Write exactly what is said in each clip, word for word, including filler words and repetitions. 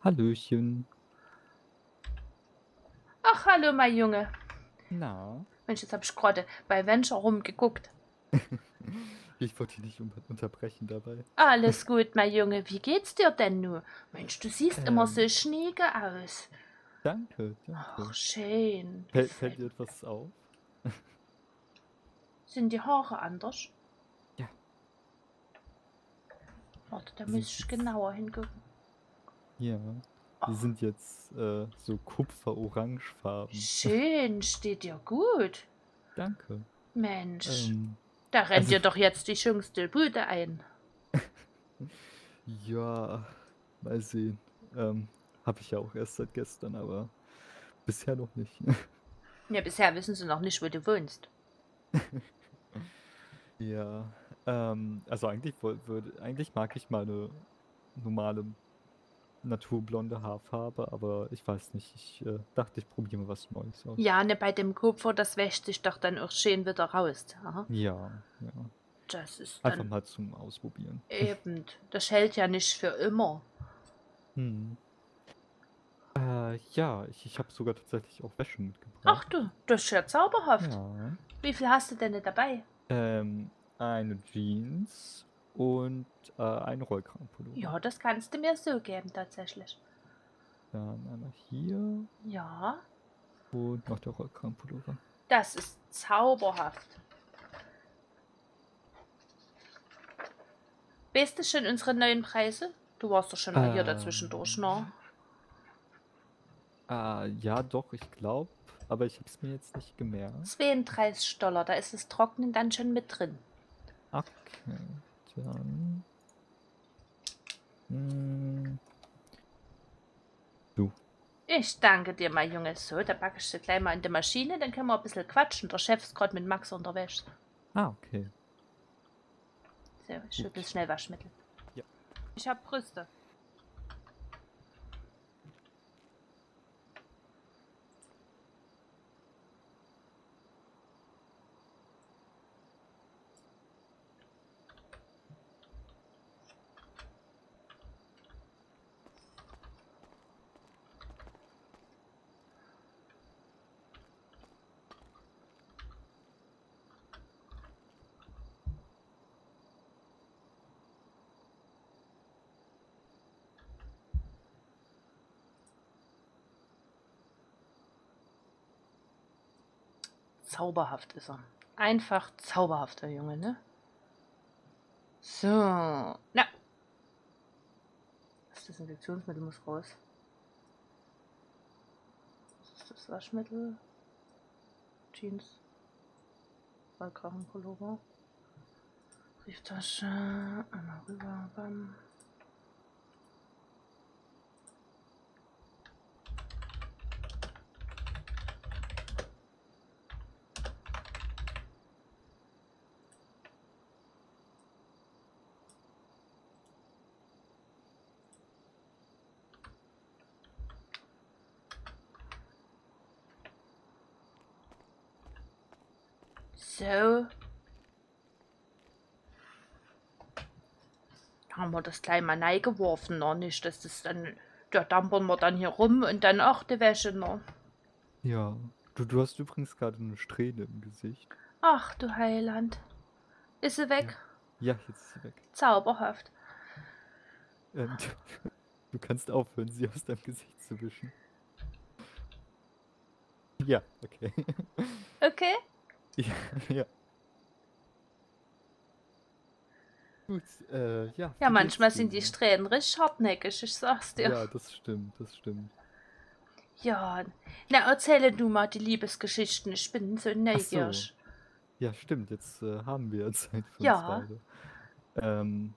Hallöchen. Ach, hallo, mein Junge. Na? Mensch, jetzt habe ich gerade bei Venture rumgeguckt. Ich wollte dich nicht un unterbrechen dabei. Alles gut, mein Junge. Wie geht's dir denn nur? Mensch, du siehst immer so Ähm, schnieke aus. danke, Ach, danke. schön. Fäll fällt Gefällt dir mir. etwas auf? Sind die Haare anders? Ja, Warte, da die muss sind ich jetzt genauer hingucken. ja, die Oh, sind jetzt, äh, so kupfer-orangefarben. schön, steht dir gut. Danke. Mensch, Ähm, da rennt also dir doch jetzt die schönste Bude ein. ja, mal sehen. Ähm, habe ich ja auch erst seit gestern, aber bisher noch nicht. Ja, bisher wissen sie noch nicht, wo du wohnst. Ja, ähm, also eigentlich woll würde eigentlich mag ich meine normale naturblonde Haarfarbe, aber ich weiß nicht. Ich äh, dachte, ich probiere mal was Neues aus. Ja, ne, bei dem Kupfer, das wäscht sich doch dann auch schön wieder raus. Aha. Ja, ja. Das ist Einfach dann mal zum Ausprobieren. eben, das hält ja nicht für immer. Hm. Äh, ja, ich, ich habe sogar tatsächlich auch Wäsche Ach mitgebracht. du, das ist ja zauberhaft. Ja. Wie viel hast du denn nicht dabei? Ähm, eine Jeans und äh, ein Rollkragenpullover. Ja, das kannst du mir so geben, tatsächlich. Dann einmal hier Ja, und noch der Rollkragenpullover. das ist zauberhaft. Weißt du schon unsere neuen Preise? Du warst doch schon mal hier dazwischendurch, ne? Ähm, äh, ja, doch, ich glaube, aber ich habe es mir jetzt nicht gemerkt. zweiunddreißig Dollar, da ist das Trocknen dann schon mit drin. Okay, dann. Hm, du. Ich danke dir, mein Junge. So, da packe ich sie gleich mal in die Maschine, dann können wir ein bisschen quatschen. Der Chef ist gerade mit Max unterwegs. Ah, okay. So, ich schüttel Gut. schnell Waschmittel. Ja. Ich hab Brüste. Zauberhaft ist er. Einfach zauberhafter Junge, ne? So. Na. Das Desinfektionsmittel muss raus. Was ist das Waschmittel? Jeans. Rollkragenpullover. Brieftasche. Einmal rüber. Bam. So. Haben wir das gleich mal reingeworfen, noch nicht, dass das dann, da dampern wir dann hier rum und dann auch die Wäsche noch. Ja. Du, du hast übrigens gerade eine Strähne im Gesicht. Ach du Heiland. Ist sie Ja. weg? Ja, jetzt ist sie weg. Zauberhaft. Ähm, du kannst aufhören, sie aus deinem Gesicht zu wischen. Ja, okay. Okay? Ja, ja. Gut, äh, ja, Ja, wie geht's manchmal dir sind die so? Strähnen richtig hartnäckig, ich sag's dir. Ja, das stimmt, das stimmt. Ja, na erzähle du mal die Liebesgeschichten, ich bin so Ach so. neugierig. Ja, stimmt, jetzt äh, haben wir ja Zeit für uns Ja, beide. Ähm,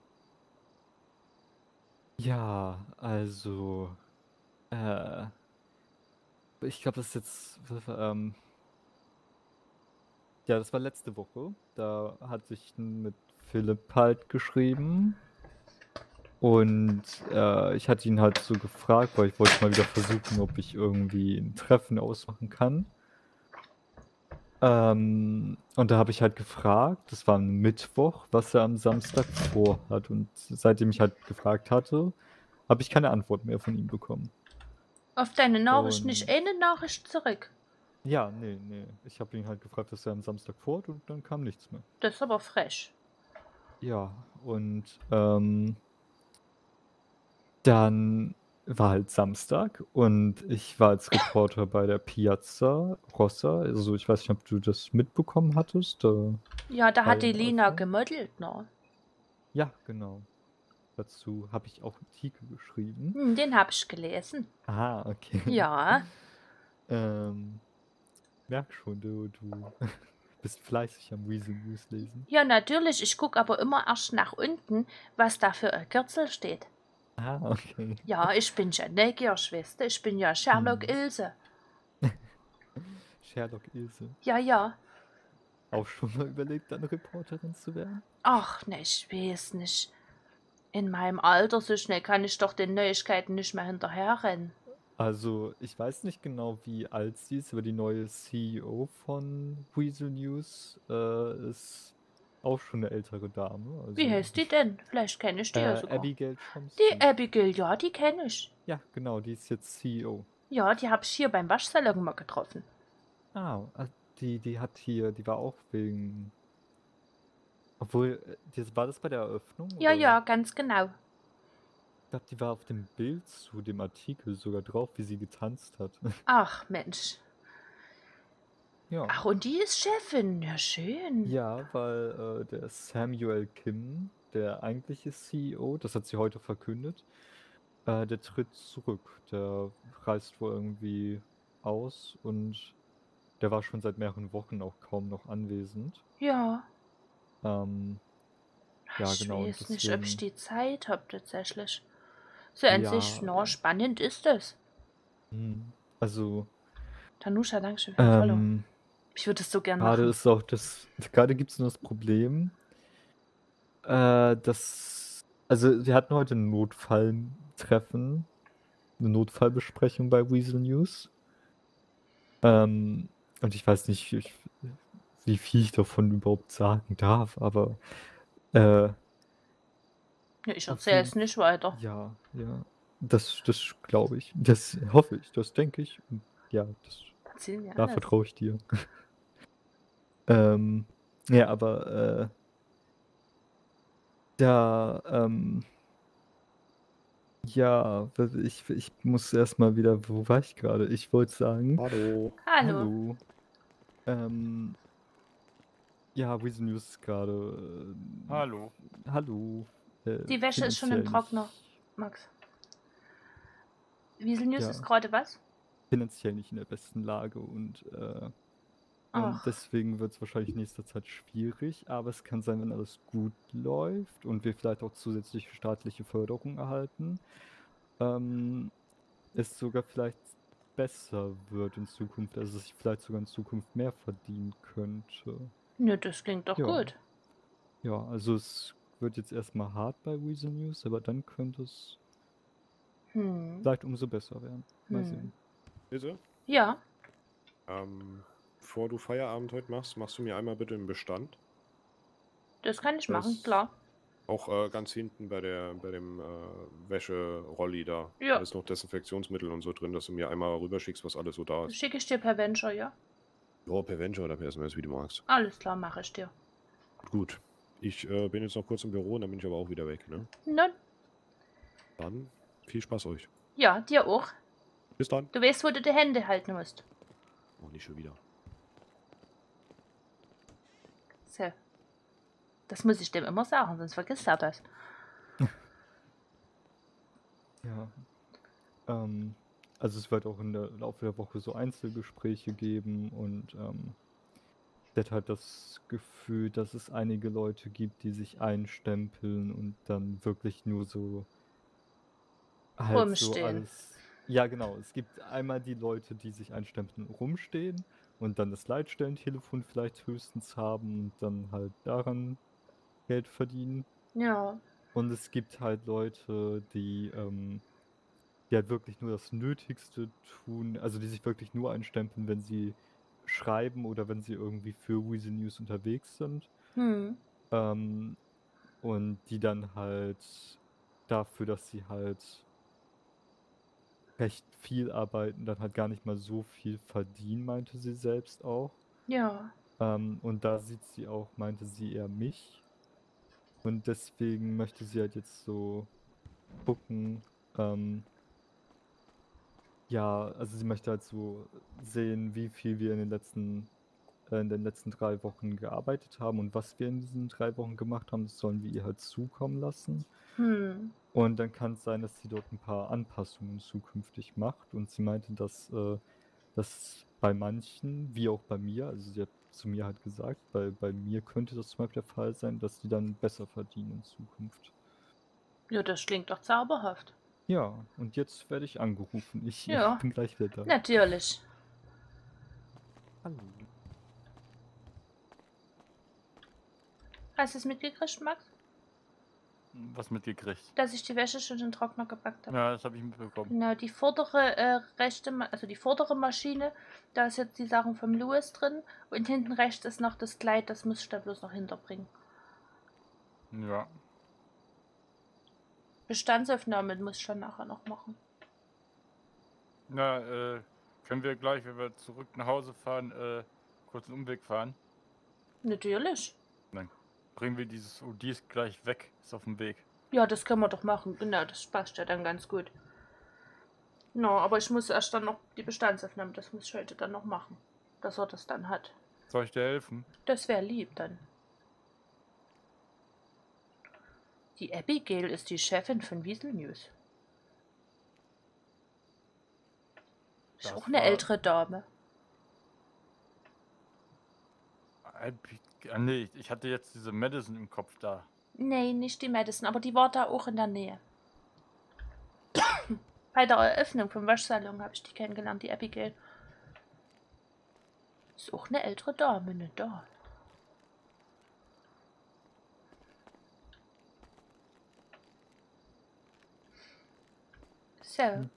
ja, also, äh, ich glaube, das ist jetzt, ähm, ja, das war letzte Woche. Da hatte ich mit Philipp halt geschrieben. Und äh, ich hatte ihn halt so gefragt, weil ich wollte mal wieder versuchen, ob ich irgendwie ein Treffen ausmachen kann. Ähm, und da habe ich halt gefragt, das war ein Mittwoch, was er am Samstag vorhat. Und seitdem ich halt gefragt hatte, habe ich keine Antwort mehr von ihm bekommen. Auf deine Nachricht nicht Und eine Nachricht zurück. ja, nee, nee. Ich habe ihn halt gefragt, was er am Samstag vorhat und dann kam nichts mehr. Das ist aber frech. Ja, und ähm, dann war halt Samstag und ich war als Reporter bei der Piazza Rossa. Also ich weiß nicht, ob du das mitbekommen hattest. Da Ja, da bei hat die den Lina Öffnungen. gemodelt, ne? Ja, genau. Dazu habe ich auch einen Artikel geschrieben. Hm, den hab ich gelesen. Ah, okay. Ja. ähm, merk schon, du, du bist fleißig am Weasel News lesen. Ja, natürlich. Ich gucke aber immer erst nach unten, was da für ein Kürzel steht. Ah, okay. Ja, ich bin ja neugierig, weißt du? Ich bin ja Sherlock Hm. Ilse. Sherlock Ilse. Ja, ja. Auch schon mal überlegt, dann Reporterin zu werden? Ach, ne, ich weiß nicht. In meinem Alter so schnell kann ich doch den Neuigkeiten nicht mehr hinterherrennen. Also, ich weiß nicht genau, wie alt sie ist, aber die neue C E O von Weasel News äh, ist auch schon eine ältere Dame. Wie Also, heißt die denn? Vielleicht kenne ich die ja äh, sogar. Abigail Die Chomsky. Abigail, ja, die kenne ich. Ja, genau, die ist jetzt C E O. Ja, die habe ich hier beim Waschsalon mal getroffen. Ah, ah, die, die hat hier, die war auch wegen. Obwohl, äh, das, war das bei der Eröffnung? Ja, Oder? ja, ganz genau. Ich glaube, die war auf dem Bild zu dem Artikel sogar drauf, wie sie getanzt hat. Ach, Mensch. Ja. Ach, und die ist Chefin. Ja, schön. Ja, weil äh, der Samuel Kim, der eigentliche C E O, das hat sie heute verkündet, äh, der tritt zurück. Der reist wohl irgendwie aus und der war schon seit mehreren Wochen auch kaum noch anwesend. Ja. Ähm, ja, Ich genau. Und weiß nicht, ob ich deswegen, die Zeit habe, tatsächlich. So an sich, ja, na, spannend ist es. hm, also, Tanusha, danke schön für den Follow. ähm, Ich würde es so gern gerade machen. ist auch das, gerade gibt es nur das Problem, äh, dass, also wir hatten heute ein Notfalltreffen, eine Notfallbesprechung bei Weasel News. Ähm, und ich weiß nicht, ich, wie viel ich davon überhaupt sagen darf, aber äh, Ja, ich auf erzähle jeden es nicht weiter. ja, ja, das, das glaube ich, das hoffe ich, das denke ich und ja, das, Erzähl mir da alles. vertraue ich dir. ähm, ja, aber äh, da, ähm, ja, ich, ich muss erstmal wieder, wo war ich gerade? Ich wollte sagen, Hallo. Hallo. hallo. Ähm, ja, Weasel News ist gerade. Äh, Hallo. hallo. Äh, Die Wäsche ist schon im finanziell Trockner, nicht, Max. Wiesel News ja, ist gerade was? finanziell nicht in der besten Lage und, äh, und Ach, deswegen wird es wahrscheinlich in nächster Zeit schwierig, aber es kann sein, wenn alles gut läuft und wir vielleicht auch zusätzliche staatliche Förderung erhalten, ähm, es sogar vielleicht besser wird in Zukunft, also dass ich vielleicht sogar in Zukunft mehr verdienen könnte. nö, das klingt doch Ja. gut. Ja, also es wird jetzt erstmal hart bei Weasel News, aber dann könnte es Hm. vielleicht umso besser werden. Mal Hm. sehen. Bitte? Ja, Ähm, bevor du Feierabend heute machst, machst du mir einmal bitte einen Bestand. das kann ich Das- machen, klar. Auch äh, ganz hinten bei der bei dem äh, Wäscherolli da. Ja. Da ist noch Desinfektionsmittel und so drin, dass du mir einmal rüberschickst, was alles so da Das ist. schicke ich dir per Venture, ja? Ja, per Venture oder per S M S, wie du magst. Alles klar, mache ich dir. Gut. Ich äh, bin jetzt noch kurz im Büro und dann bin ich aber auch wieder weg, ne? Nun, Dann viel Spaß euch. ja, dir auch. Bis dann. Du weißt, wo du die Hände halten musst. Oh, nicht schon wieder. So. Das muss ich dem immer sagen, sonst vergisst er das. Ja. Ähm, also es wird auch in der Laufe der Woche so Einzelgespräche geben und ähm, ich hätte halt das Gefühl, dass es einige Leute gibt, die sich einstempeln und dann wirklich nur so halt so Rumstehen. alles. Ja, genau. Es gibt einmal die Leute, die sich einstempeln und rumstehen und dann das Leitstellentelefon vielleicht höchstens haben und dann halt daran Geld verdienen. Ja. Und es gibt halt Leute, die, ähm, die halt wirklich nur das Nötigste tun, also die sich wirklich nur einstempeln, wenn sie schreiben oder wenn sie irgendwie für Weasel News unterwegs sind. Hm. Ähm, und die dann halt dafür, dass sie halt recht viel arbeiten, dann halt gar nicht mal so viel verdienen, meinte sie selbst auch. Ja. Ähm, und da sieht sie auch, meinte sie eher mich. Und deswegen möchte sie halt jetzt so gucken, ähm, ja, also sie möchte halt so sehen, wie viel wir in den letzten, äh, in den letzten drei Wochen gearbeitet haben und was wir in diesen drei Wochen gemacht haben, das sollen wir ihr halt zukommen lassen. Hm. Und dann kann es sein, dass sie dort ein paar Anpassungen zukünftig macht. Und sie meinte, dass äh, das bei manchen, wie auch bei mir, also sie hat zu mir halt gesagt, bei, bei mir könnte das zum Beispiel der Fall sein, dass die dann besser verdienen in Zukunft. Ja, das klingt doch zauberhaft. Ja, und jetzt werde ich angerufen. Ich Ja. bin gleich wieder da. Natürlich. Hallo. Hast du es mitgekriegt, Max? Was mitgekriegt? Dass ich die Wäsche schon in den Trockner gepackt habe. Ja, das habe ich mitbekommen. Genau, die vordere äh, rechte, Ma also die vordere Maschine, da ist jetzt die Sachen vom Louis drin und hinten rechts ist noch das Kleid, das muss ich da bloß noch hinterbringen. Ja. Bestandsaufnahme muss ich dann nachher noch machen. Na, äh, können wir gleich, wenn wir zurück nach Hause fahren, äh, kurz einen Umweg fahren? Natürlich. Dann bringen wir dieses Odis gleich weg. Ist auf dem Weg. Ja, das können wir doch machen. Genau, das passt ja dann ganz gut. No, aber ich muss erst dann noch die Bestandsaufnahme, das muss ich heute dann noch machen. Dass er das dann hat. Soll ich dir helfen? Das wäre lieb dann. Die Abigail ist die Chefin von Wiesel News. Ist Das auch eine war- ältere Dame. Ah, nee, ich hatte jetzt diese Madison im Kopf da. Nee, nicht die Madison, aber die war da auch in der Nähe. Bei der Eröffnung vom Waschsalon habe ich die kennengelernt, die Abigail. Ist auch eine ältere Dame, ne, da. So. Hm.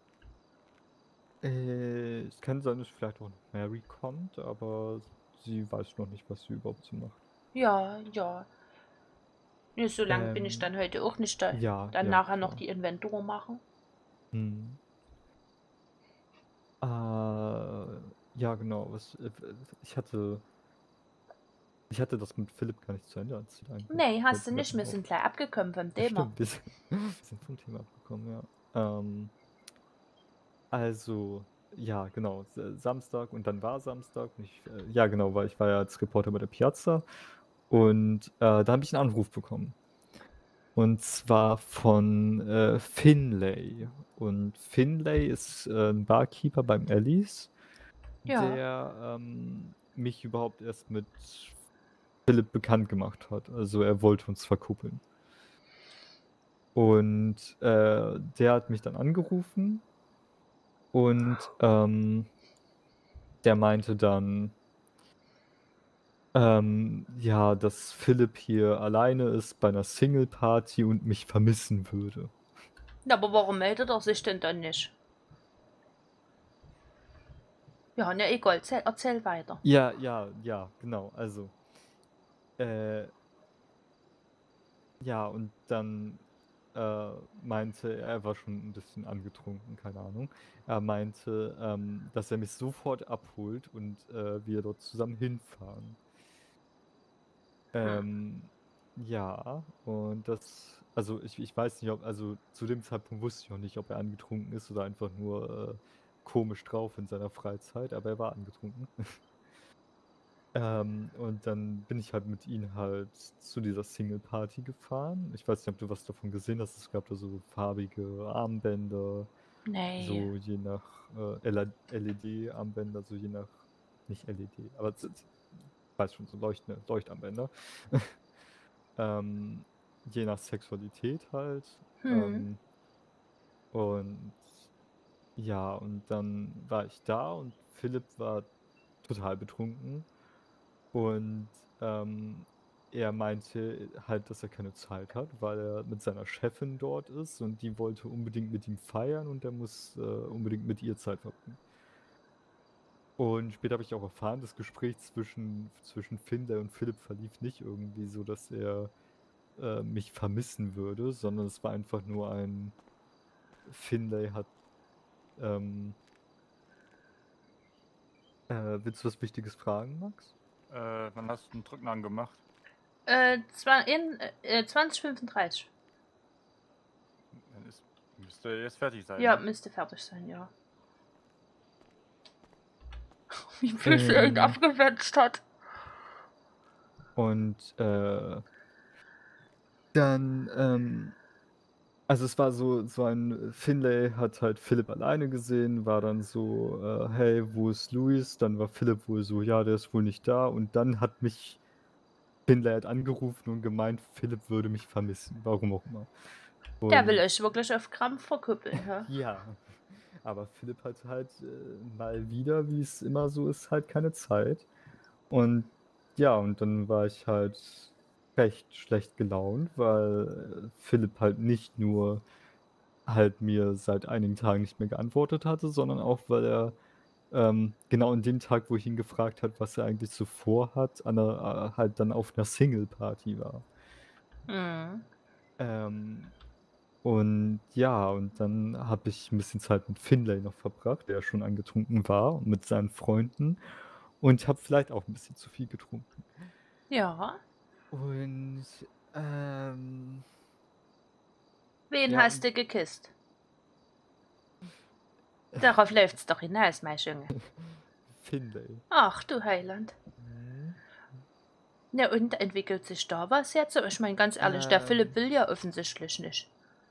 Äh, es kann sein, dass vielleicht auch noch Mary kommt, aber sie weiß noch nicht, was sie überhaupt so macht. Ja, ja. Ja, so lange bin ich Ähm, dann heute auch nicht da. Ja, Dann ja, nachher noch klar. die Inventur machen. Hm. Äh, ja, genau. Was, äh, ich hatte. Ich hatte das mit Philipp gar nicht zu Ende erzählt eigentlich. Nee, hast Fällt du mir nicht. grad Wir auf. sind gleich abgekommen vom Ja, Thema. stimmt, wir sind, wir sind vom Thema abgekommen, ja. Ähm, also, ja, genau, S- Samstag und dann war Samstag. Und ich, äh, ja, genau, weil ich war ja als Reporter bei der Piazza und äh, da habe ich einen Anruf bekommen. Und zwar von äh, Finlay. Und Finlay ist äh, ein Barkeeper beim Ellie's, Ja. der ähm, mich überhaupt erst mit Philipp bekannt gemacht hat. Also er wollte uns verkuppeln. Und äh, der hat mich dann angerufen und ähm, der meinte dann, ähm, ja, dass Philipp hier alleine ist bei einer Single-Party und mich vermissen würde. Ja, aber warum meldet er sich denn dann nicht? Ja, ne, egal. Erzähl, erzähl weiter. Ja, ja, ja, genau. Also, äh, ja, und dann äh, meinte, er war schon ein bisschen angetrunken, keine Ahnung. Er meinte, ähm, dass er mich sofort abholt und äh, wir dort zusammen hinfahren. Ähm, ja, und das, also ich, ich weiß nicht, ob, also zu dem Zeitpunkt wusste ich noch nicht, ob er angetrunken ist oder einfach nur äh, komisch drauf in seiner Freizeit, aber er war angetrunken. ähm, und dann bin ich halt mit ihm halt zu dieser Single-Party gefahren. Ich weiß nicht, ob du was davon gesehen hast. Es gab da so farbige Armbänder, Nee. so je nach äh, L E D-Armbänder, so je nach, nicht L E D, aber z- z- weiß schon, so leuchtende Leuchtarmbänder. ähm, je nach Sexualität halt. Hm. Ähm, und ja, und dann war ich da und Philipp war total betrunken. Und ähm, er meinte halt, dass er keine Zeit hat, weil er mit seiner Chefin dort ist und die wollte unbedingt mit ihm feiern und er muss äh, unbedingt mit ihr Zeit verbringen. Und später habe ich auch erfahren, das Gespräch zwischen, zwischen Finlay und Philipp verlief nicht irgendwie so, dass er äh, mich vermissen würde, sondern es war einfach nur ein Finlay hat ähm, äh, willst du was Wichtiges fragen, Max? Äh, wann hast du den Drücknamen gemacht? Äh, zwa- in, äh, zwanzig fünfunddreißig. Dann ist, müsste jetzt fertig sein. Ja, Ne? müsste fertig sein, ja. Wie viel sie ihn Ähm. abgewetscht hat. Und äh, dann, ähm, also es war so, so ein, Finlay hat halt Philipp alleine gesehen, war dann so, äh, hey, wo ist Luis? Dann war Philipp wohl so, ja, der ist wohl nicht da. Und dann hat mich Finlay halt angerufen und gemeint, Philipp würde mich vermissen, warum auch immer. Der Und, will euch wirklich auf Krampf verkuppeln, ja? ja, aber Philipp hat halt äh, mal wieder, wie es immer so ist, halt keine Zeit. Und ja, und dann war ich halt recht schlecht gelaunt, weil äh, Philipp halt nicht nur halt mir seit einigen Tagen nicht mehr geantwortet hatte, sondern auch, weil er ähm, genau an dem Tag, wo ich ihn gefragt habe, was er eigentlich so vorhat, an einer, äh, halt dann auf einer Single-Party war. Mhm. Ähm, und ja, und dann habe ich ein bisschen Zeit mit Finlay noch verbracht, der schon angetrunken war, und mit seinen Freunden. Und habe vielleicht auch ein bisschen zu viel getrunken. Ja. Und, ähm, Wen ja, hast und du geküsst? Darauf läuft's doch hinaus, mein Junge. Finlay. Ach, du Heiland. Mhm. Na und, entwickelt sich da was jetzt? Ich meine, ganz ehrlich, der Ähm. Philipp will ja offensichtlich nicht.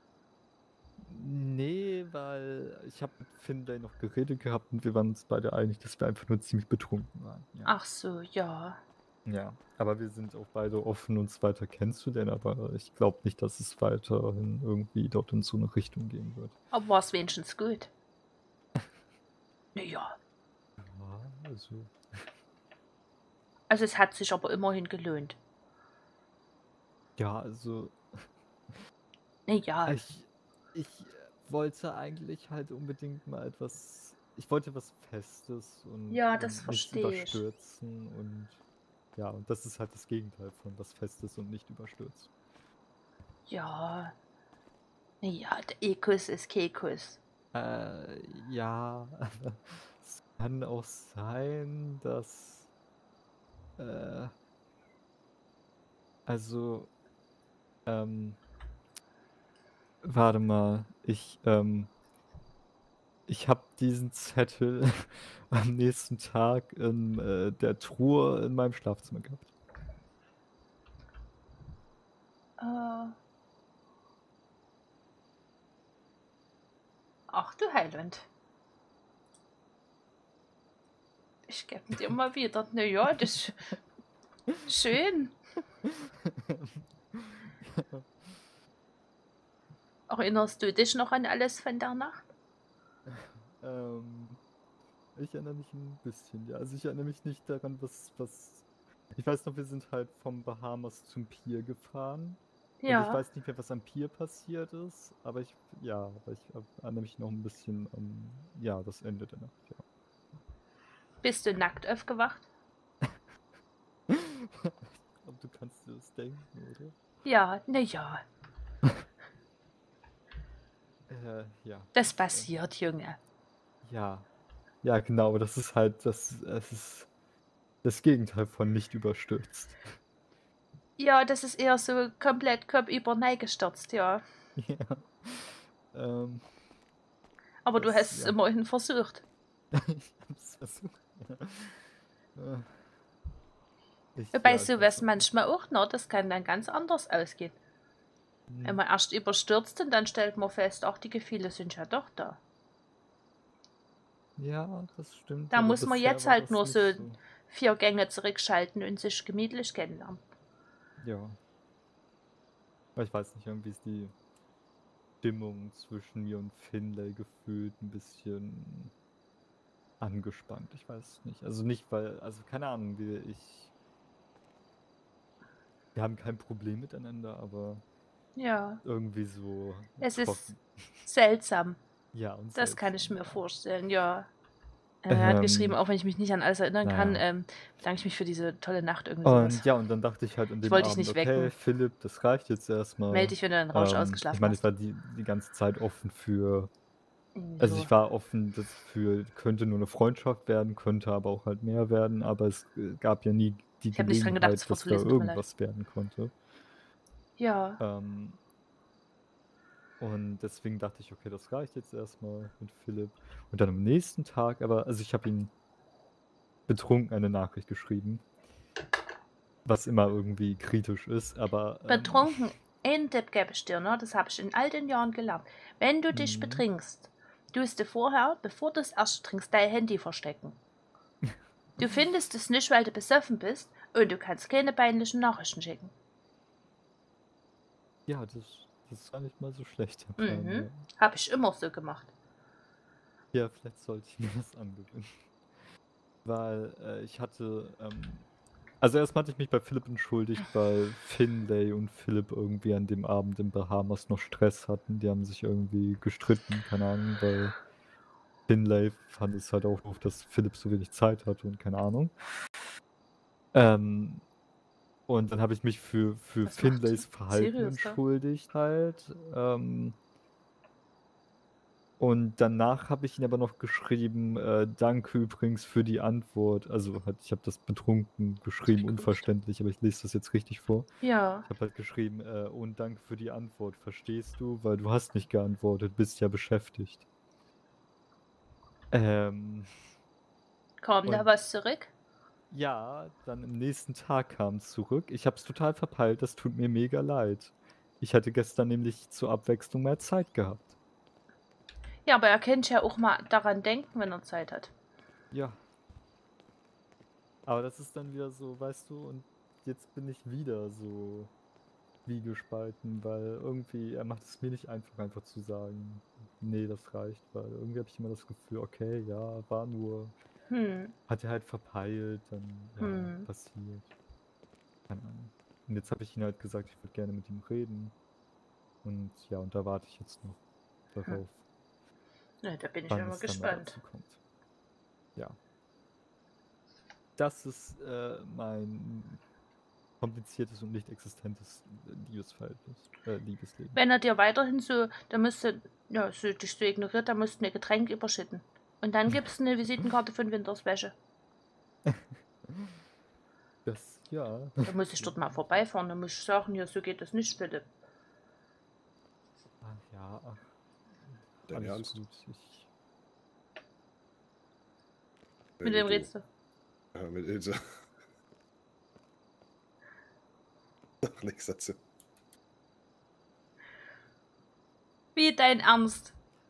Nee, weil ich habe mit Finlay noch geredet gehabt und wir waren uns beide einig, dass wir einfach nur ziemlich betrunken waren. Ja. Ach so, ja. Ja, aber wir sind auch beide offen, uns weiter kennenzulernen, aber ich glaube nicht, dass es weiterhin irgendwie dort in so eine Richtung gehen wird. Aber war's wenigstens gut? Naja. Ja, also. Also es hat sich aber immerhin gelohnt. Ja, also. Naja. Ich, ich wollte eigentlich halt unbedingt mal etwas. Ich wollte was Festes und, Ja, das und nicht versteh ich. überstürzen und. Ja, und das ist halt das Gegenteil von was Festes und nicht überstürzt. Ja. Naja, der E-Kuss ist Kekus. Äh, ja, es kann auch sein, dass, äh, also, ähm, warte mal, ich, ähm, ich habe diesen Zettel am nächsten Tag in äh, der Truhe in meinem Schlafzimmer gehabt. Äh. Ach du Heiland. Ich geb dir mal wieder. Naja, das ist schön. Erinnerst du dich noch an alles von der Nacht? ähm, ich erinnere mich ein bisschen, ja. Also ich erinnere mich nicht daran, was, was. Ich weiß noch, wir sind halt vom Bahamas zum Pier gefahren. Und ich Ja. weiß nicht mehr, was am Pier passiert ist, aber ich, ja, aber ich erinnere mich noch ein bisschen an, ja, das Ende der Nacht, ja. Bist du nackt aufgewacht? Ich glaube, du kannst dir das denken, oder? Ja, naja. Äh, ja. Das passiert, Junge. Ja. Ja, genau, das ist halt, das, es ist das Gegenteil von nicht überstürzt. Ja, das ist eher so komplett kopfüber neigestürzt, ja. Ja. Ähm, Aber du das- hast es ja. immerhin versucht. Ich hab's versucht. Ja. Äh, ich, Bei ja, ich sowas weiß auch manchmal auch noch, das kann dann ganz anders ausgehen. nicht. Wenn man erst überstürzt und dann stellt man fest, ach, die Gefühle sind ja doch da. Ja, das stimmt. Da aber muss man bisher jetzt war halt das nur nicht so vier Gänge zurückschalten und sich gemütlich kennenlernen. Ja. Aber ich weiß nicht, irgendwie ist die Stimmung zwischen mir und Finlay gefühlt ein bisschen angespannt. Ich weiß nicht. Also nicht, weil, also keine Ahnung, wir, ich. Wir haben kein Problem miteinander, aber Ja, irgendwie so es ist trocken. seltsam. Ja, und Das kann ich seltsam, mir ja. vorstellen, ja. Er hat Ähm, geschrieben, auch wenn ich mich nicht an alles erinnern kann, naja. ähm, bedanke ich mich für diese tolle Nacht irgendwie sowas. Und ja, und dann dachte ich halt an Ich dem wollte dich Abend, nicht okay, wecken. Philipp, das reicht jetzt erstmal. Meld dich, wenn du den Rausch Ähm, ich ausgeschlafen meine, ich hast. war die, die ganze Zeit offen für Also Jo. ich war offen dafür, könnte nur eine Freundschaft werden, könnte aber auch halt mehr werden, aber es äh, gab ja nie die Ich hab nicht dran gedacht, das Gelegenheit, Wort dass zu da lesen, tut mir leid. irgendwas werden konnte. Ja. Ähm, und deswegen dachte ich, okay, das reicht jetzt erstmal mit Philipp. Und dann am nächsten Tag, aber, also ich habe ihm betrunken eine Nachricht geschrieben, was immer irgendwie kritisch ist, aber ähm, Betrunken, einen Tipp gebe ich dir, ne? Das habe ich in all den Jahren gelernt. Wenn du dich Mhm. betrinkst, tust du vorher, bevor du das erste trinkst, dein Handy verstecken. Du findest es nicht, weil du besoffen bist und du kannst keine peinlichen Nachrichten schicken. ja, das, das ist gar nicht mal so schlecht, der Plan. Mhm. Ja. Habe ich immer so gemacht. Ja, vielleicht sollte ich mir das angewöhnen. Weil äh, ich hatte, ähm, also erstmal hatte ich mich bei Philipp entschuldigt, weil Finlay und Philipp irgendwie an dem Abend in Bahamas noch Stress hatten. Die haben sich irgendwie gestritten, keine Ahnung, weil Finlay fand es halt auch doof, dass Philipp so wenig Zeit hatte und keine Ahnung. Ähm, und dann habe ich mich für, für Was macht Finlays Verhalten Sirius da? entschuldigt halt. Ähm, Und danach habe ich ihn aber noch geschrieben, äh, danke übrigens für die Antwort. Also halt, ich habe das betrunken geschrieben, Gegrüßt. unverständlich, aber ich lese das jetzt richtig vor. Ja. Ich habe halt geschrieben, äh, und danke für die Antwort, verstehst du? Weil du hast nicht geantwortet, bist ja beschäftigt. Ähm, Kam da Und- was zurück? ja, dann am nächsten Tag kam es zurück. Ich habe es total verpeilt, das tut mir mega leid. Ich hatte gestern nämlich zur Abwechslung mehr Zeit gehabt. Ja, aber er könnte ja auch mal daran denken, wenn er Zeit hat. Ja. Aber das ist dann wieder so, weißt du, und jetzt bin ich wieder so zwiegespalten, weil irgendwie, er macht es mir nicht einfach, einfach zu sagen, nee, das reicht, weil irgendwie habe ich immer das Gefühl, okay, ja, war nur, Hm. hat er halt verpeilt, dann, ja, Hm. passiert. Keine Ahnung. Und jetzt habe ich ihm halt gesagt, ich würde gerne mit ihm reden. Und ja, und da warte ich jetzt noch darauf, Ja, da bin ich wann immer es dann mal gespannt. dazu kommt. Ja. Das ist äh, mein kompliziertes und nicht existentes äh, Liebesverhältnis, äh, Liebesleben. Wenn er dir weiterhin so, da müsste, ja, so, dich so ignoriert, dann musst du ein Getränk überschütten. Und dann gibst du eine Visitenkarte von Winters Wäsche. Das, ja. Da muss ich dort mal vorbeifahren, da muss ich sagen, ja, so geht das nicht, Philipp. Ach ja, ach, Dein alles Ernst? gut. Ich, Mit Äh, wem du. redest du? Ja, mit Ilse. Ach, nichts dazu. Wie dein Ernst?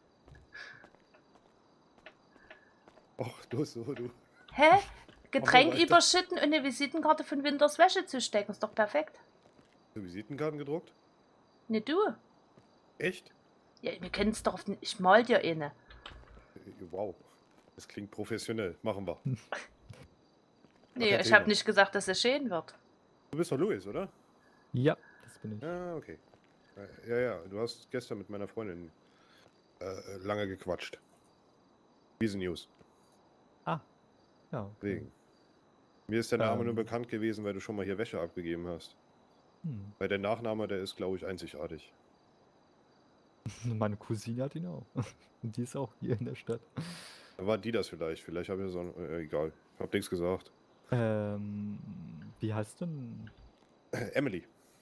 Ach, du so, du. Hä? Getränk weiter. überschütten und eine Visitenkarte von Winters Wäsche zu stecken, ist doch perfekt. Hast du Visitenkarten gedruckt? Ne, du? Echt? Ja, wir können es doch auf den. Ich mal dir eine. Äh, Wow. Das klingt professionell. Machen wir. Nee, kein ich Thema. habe nicht gesagt, dass es schön wird. Du bist doch Louis, oder? ja, das bin ich. Ah, okay. Äh, Ja, ja, du hast gestern mit meiner Freundin äh, lange gequatscht. Wiesen News. Ah, ja, okay. Wegen. Mir ist der Name nur Ähm. bekannt gewesen, weil du schon mal hier Wäsche abgegeben hast. Hm. Weil der Nachname, der ist, glaube ich, einzigartig. Meine Cousine hat ihn auch. Und die ist auch hier in der Stadt. Dann war die das vielleicht. Vielleicht habe ich so ein, äh, egal. Hab nichts gesagt. Ähm, wie heißt denn? Äh, Emily.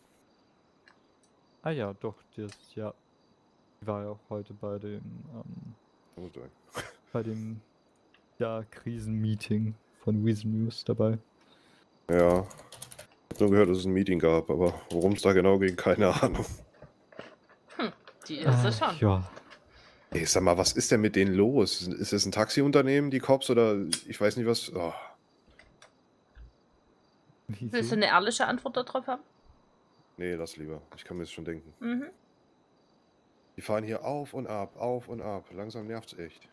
Ah ja, doch, die ist, ja. Die war ja auch heute bei dem, ähm, Muss sein. bei dem, ja, Krisenmeeting von Weasel News dabei. Ja. Ich hab nur gehört, dass es ein Meeting gab, aber worum es da genau ging, keine Ahnung. Die ist es schon. Ja, Ey, sag mal, was ist denn mit denen los? Ist es ein Taxiunternehmen, die Cops, oder ich weiß nicht was? Oh. wieso? Willst du eine ehrliche Antwort darauf haben? Nee, lass lieber. Ich kann mir das schon denken. Mhm. Die fahren hier auf und ab, auf und ab. Langsam nervt's echt.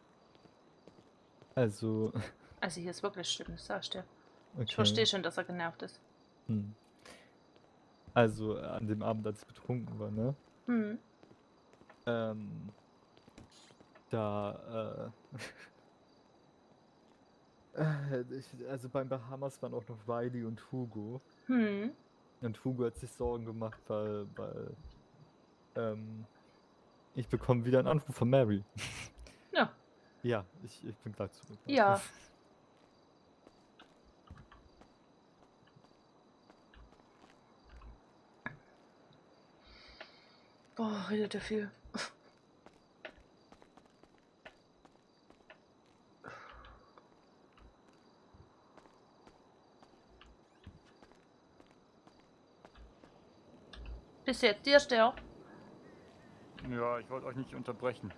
Also, Also hier ist wirklich schlimm, das sagst du. okay. Ich verstehe schon, dass er genervt ist. Hm. Also, äh, an dem Abend, als ich betrunken war, ne? Hm. Ähm, da, äh, äh, ich, also beim Bahamas waren auch noch Riley und Hugo. Hm. Und Hugo hat sich Sorgen gemacht, weil, weil, ähm, ich bekomme wieder einen Anruf von Mary. Ja. Ja, ich, ich bin gleich zurück. Ja. Boah, redet der viel. Bis jetzt dir, Stör. Ja, ich wollte euch nicht unterbrechen.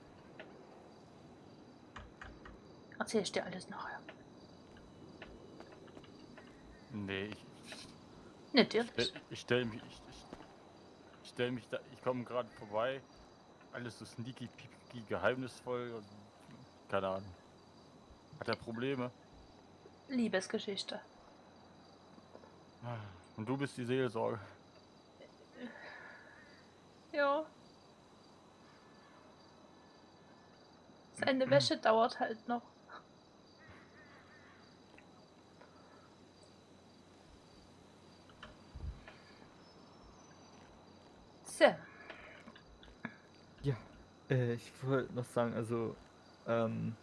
Erzähl ich dir alles nachher. Nee, ich, Natürlich. ich, ich stelle mich, ich, ich, ich stell mich da, ich komme gerade vorbei. Alles so sneaky, peaky, geheimnisvoll und keine Ahnung. Hat er Probleme? Liebesgeschichte. Und du bist die Seelsorge. Ja. Seine Wäsche dauert halt noch. So. Ja, äh, ich wollte noch sagen, also, ähm,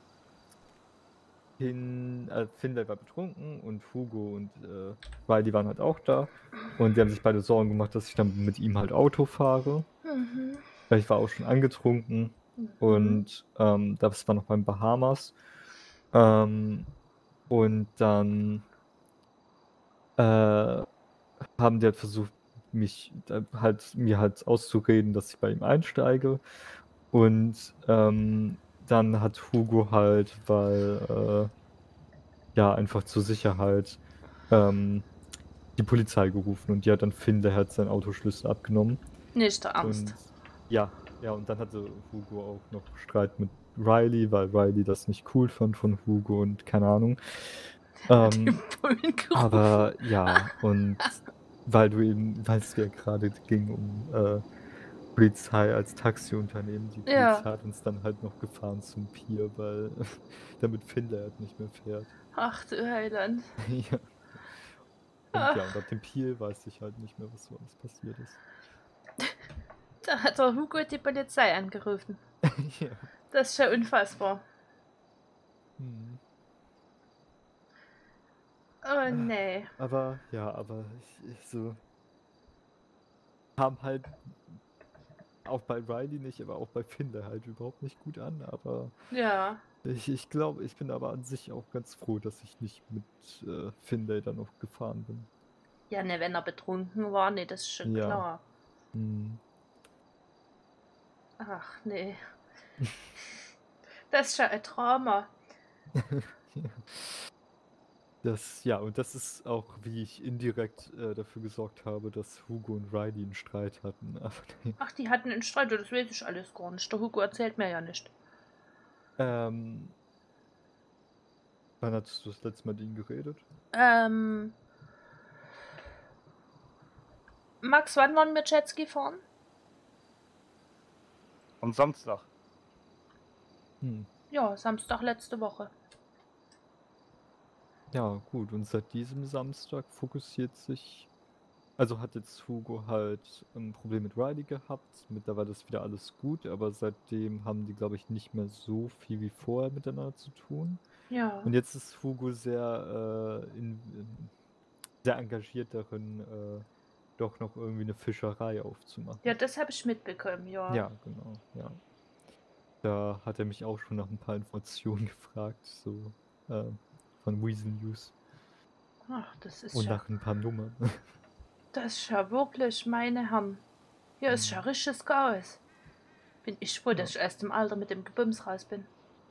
Finn, äh, Finn, der war betrunken und Hugo und äh, Riley waren halt auch da. Und die haben sich beide Sorgen gemacht, dass ich dann mit ihm halt Auto fahre. Mhm. Weil ich war auch schon angetrunken. Mhm. Und ähm, das war noch beim Bahamas. Ähm, und dann äh, haben die halt versucht, mich äh, halt mir halt auszureden, dass ich bei ihm einsteige. Und ähm, dann hat Hugo halt, weil äh, ja einfach zur Sicherheit ähm, die Polizei gerufen und die hat dann Finn, der hat seinen Autoschlüssel abgenommen. Nicht der Angst. Und ja, ja, und dann hatte Hugo auch noch Streit mit Riley, weil Riley das nicht cool fand von Hugo und keine Ahnung. Die Ähm, Bullen gerufen. aber ja, und weil du eben, weil es ja gerade ging um äh, Polizei als Taxiunternehmen, die Ja. Polizei hat uns dann halt noch gefahren zum Pier, weil damit Finn der halt nicht mehr fährt. Ach du Heiland. Ja. Und Ach. ja, und ab dem Pier weiß ich halt nicht mehr, was so alles passiert ist. Da hat der Hugo die Polizei angerufen. Ja. Das ist ja unfassbar. Hm. Oh nee. Aber ja, aber ich, ich so kam halt auch bei Riley nicht, aber auch bei Finn der halt überhaupt nicht gut an. Aber Ja. ich, ich glaube, ich bin aber an sich auch ganz froh, dass ich nicht mit äh, Finlay dann noch gefahren bin. Ja, ne, wenn er betrunken war, nee, das ist schon Ja. klar. Hm. Ach nee. Das ist ja ein Drama. Das, ja, und das ist auch, wie ich indirekt äh, dafür gesorgt habe, dass Hugo und Riley einen Streit hatten. Aber nee. Ach, die hatten einen Streit, das weiß ich alles gar nicht. Der Hugo erzählt mir ja nicht. Ähm, wann hattest du das letzte Mal mit ihm geredet? Ähm. Max, wann wollen wir Jetski fahren? Am Samstag. Hm. Ja, Samstag letzte Woche. Ja, gut. Und seit diesem Samstag fokussiert sich. Also hat jetzt Hugo halt ein Problem mit Riley gehabt. Mittlerweile ist wieder alles gut, aber seitdem haben die, glaube ich, nicht mehr so viel wie vorher miteinander zu tun. Ja. Und jetzt ist Hugo sehr, äh, in, in, sehr engagiert darin, äh, doch noch irgendwie eine Fischerei aufzumachen. Ja, das habe ich mitbekommen, ja. Ja, genau, ja. Da hat er mich auch schon nach ein paar Informationen gefragt, so äh, von Weasel News. Ach, das ist Und ja. nach ein paar Nummern. Das ist ja wirklich, meine Herren. Hier ist Hm. ja richtiges Chaos. Bin ich froh, Ja. dass ich erst im Alter mit dem Gebums raus bin.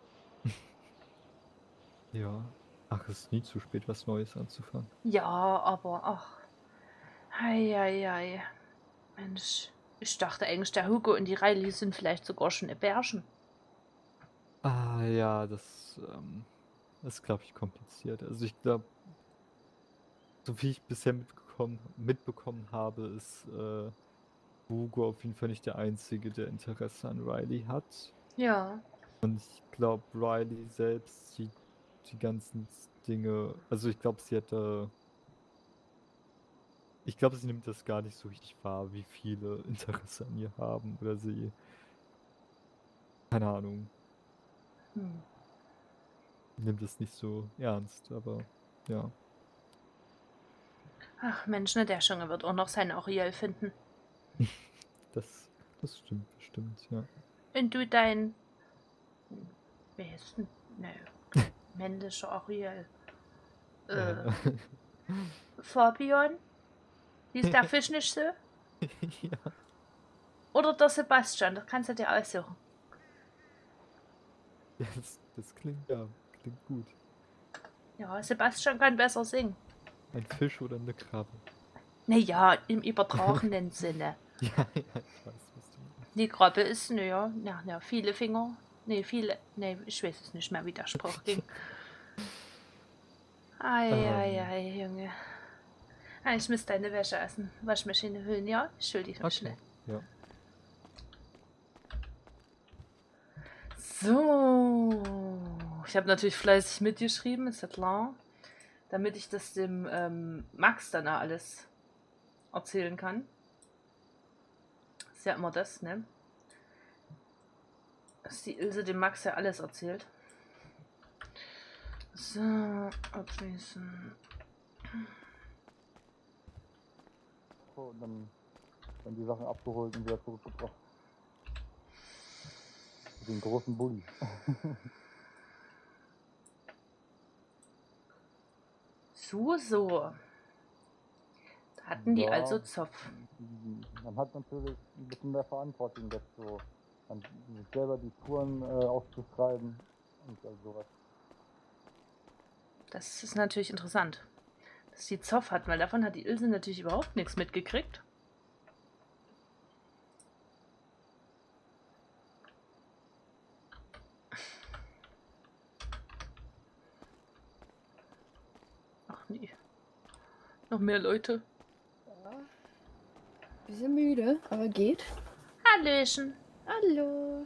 Ja. Ach, es ist nie zu spät, was Neues anzufangen. Ja, aber ach. Hei, hei, hei. Mensch, ich dachte eigentlich, der Hugo und die Riley sind vielleicht sogar schon ein Bärchen. Ah ja, das, ähm, das ist, glaube ich, kompliziert. Also ich glaube, so wie ich bisher mitbekommen, mitbekommen habe, ist äh, Hugo auf jeden Fall nicht der Einzige, der Interesse an Riley hat. Ja. Und ich glaube, Riley selbst sieht die ganzen Dinge, also ich glaube, sie hätte, ich glaube, sie nimmt das gar nicht so richtig wahr, wie viele Interesse an ihr haben oder sie, keine Ahnung. Hm. Nimmt es nicht so ernst, aber ja. Ach Mensch, ne, der Junge wird auch noch seinen Ariel finden. Das, das stimmt bestimmt, ja. Und du dein... Wer ist denn? Ne, männlicher Ariel. Äh, Äh, Fabian? Hieß der Fisch nicht so? ja. Oder der Sebastian, das kannst du dir aussuchen. Ja, das, das klingt, ja, klingt gut. Ja, Sebastian kann besser singen. Ein Fisch oder eine Krabbe? Naja, im übertragenen Sinne. Ja, ja, ich weiß, was du meinst. Die Krabbe ist, naja, na, na, viele Finger. Nee, viele. Nee, ich weiß es nicht mehr, wie der Spruch ging. Ei, ei, Ähm. ei, Junge. Ah, ich muss deine Wäsche essen. Waschmaschine hüllen, ja? Ich hol die noch Okay, schnell. ja. So. Ich habe natürlich fleißig mitgeschrieben, ist ja klar. Damit ich das dem ähm, Max dann auch alles erzählen kann. Ist ja immer das, ne? Dass die Ilse dem Max ja alles erzählt. So, abschließen. So, und dann werden die Sachen abgeholt und wieder zurückgebracht. Den großen Bulli. So, so. Da hatten die Ja. also Zopf. Man hat natürlich ein bisschen mehr Verantwortung dazu. Man sich selber die Touren äh, aufzuschreiben und all sowas. Das ist natürlich interessant, dass die Zoff hatten, weil davon hat die Ilse natürlich überhaupt nichts mitgekriegt. Ach nee. Noch mehr Leute. Ja. Bisschen müde, aber geht. Hallöchen. Hallo.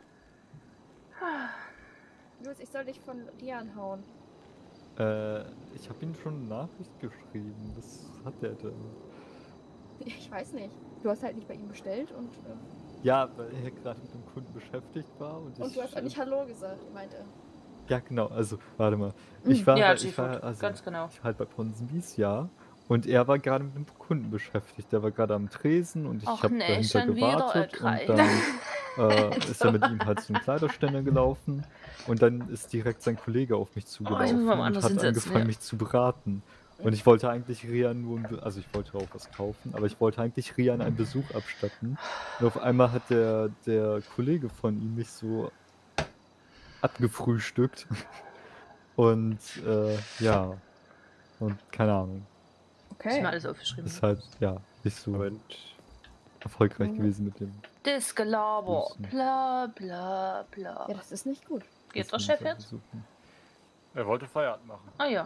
Jules, ich soll dich von Lian hauen. Äh, ich habe ihm schon eine Nachricht geschrieben. Was hat der denn? Ich weiß nicht. Du hast halt nicht bei ihm bestellt und, äh, Ja, weil er gerade mit dem Kunden beschäftigt war und ich. und du hast auch nicht Hallo gesagt, meinte er. Ja, genau. Also, warte mal. Ich war, Ja, bei- ich G-Food, war also, ganz genau. ich war halt bei Ponsonbis, ja. Und er war gerade mit dem Kunden beschäftigt. Der war gerade am Tresen und ich Och habe nee, dahinter schon wieder, gewartet. äh, Krei. Und dann äh, ist er mit ihm halt zum Kleiderständer gelaufen. Und dann ist direkt sein Kollege auf mich zugelaufen Oh, muss mal und woanders hat hinsetzen, angefangen, ja. mich zu beraten. Und ich wollte eigentlich Rian nur, ein Be- also ich wollte auch was kaufen, aber ich wollte eigentlich Rian einen Besuch abstatten. Und auf einmal hat der, der Kollege von ihm mich so abgefrühstückt. Und äh, ja, und keine Ahnung. Hast du mir Okay. alles aufgeschrieben? Ist halt, ja, nicht so Moment. erfolgreich Mhm. gewesen mit dem. Das Gelaber. Grüßen. Bla bla bla. Ja, das ist nicht gut. Geht der das Chef muss er jetzt? besuchen. Er wollte Feierabend machen. Ah ja.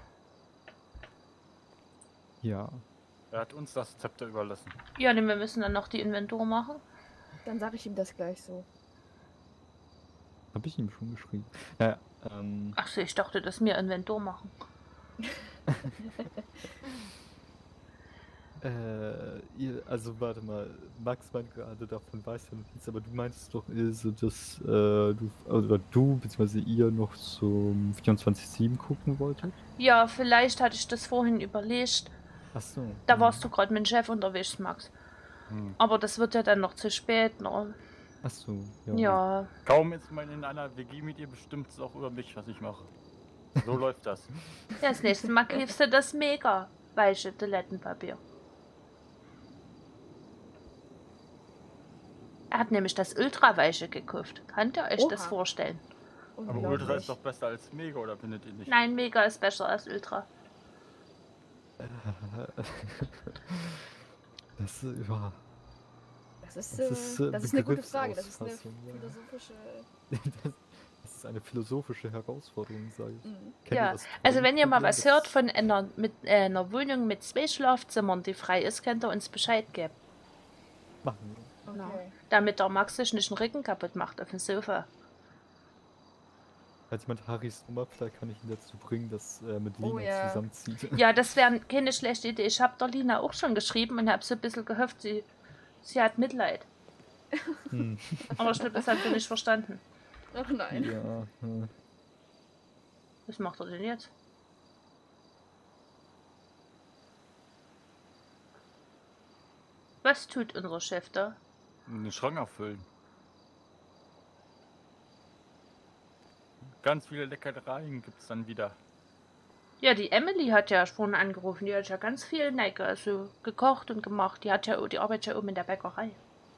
Ja. Er hat uns das Zepter überlassen. Ja, denn wir müssen dann noch die Inventur machen. Dann sage ich ihm das gleich so. Habe ich ihm schon geschrieben. Naja, ähm, Ach so, ich dachte, dass wir Inventur machen. äh, ihr, also warte mal, Max meint gerade, davon weiß ja noch nichts, aber du meintest doch, Ilse, dass äh, du, oder du, beziehungsweise ihr noch zum vierundzwanzig sieben gucken wolltet? Ja, vielleicht hatte ich das vorhin überlegt. Achso. Da warst du gerade mit dem Chef unterwegs, Max. Hm. Aber das wird ja dann noch zu spät, ne? Achso, ja. Ja. Kaum ist man in einer W G mit ihr, bestimmt es auch über mich, was ich mache. So läuft das. Ja, das nächste Mal kriegst du das mega weiche Toilettenpapier. Er hat nämlich das ultraweiche gekauft. Könnt ihr euch das Oha. vorstellen? Aber Unglaublich. Ultra ist doch besser als Mega, oder findet ihr nicht? Nein, mega ist besser als ultra. Das, ja. Das ist, Das äh, ist, äh, das ist eine gute Frage. Das ist eine Begriffsausfassung, ja. philosophische. Das, das ist eine philosophische Herausforderung, sage ich. Mhm. Kennt ihr Ja, das also wenn ihr mal Problem, was dass- hört von einer, mit, äh, einer Wohnung mit zwei Schlafzimmern, die frei ist, könnt ihr uns Bescheid geben. Machen wir. Okay. Damit der Max sich nicht den Rücken kaputt macht auf dem Sofa. Falls jemand Harrys Nummer, vielleicht kann ich ihn dazu bringen, dass er mit Oh Lina ja. zusammenzieht. Ja, das wäre keine schlechte Idee. Ich habe der Lina auch schon geschrieben und habe so ein bisschen gehofft, sie, sie hat Mitleid. Hm. Aber ich glaube, das hat sie nicht verstanden. Ach nein. Ja, hm. Was macht er denn jetzt? Was tut unser Chef da? Den Schrank auffüllen. Ganz viele Leckereien gibt es dann wieder. Ja, die Emily hat ja schon angerufen. Die hat ja ganz viel Necke, also gekocht und gemacht. Die hat ja, die arbeitet ja oben in der Bäckerei.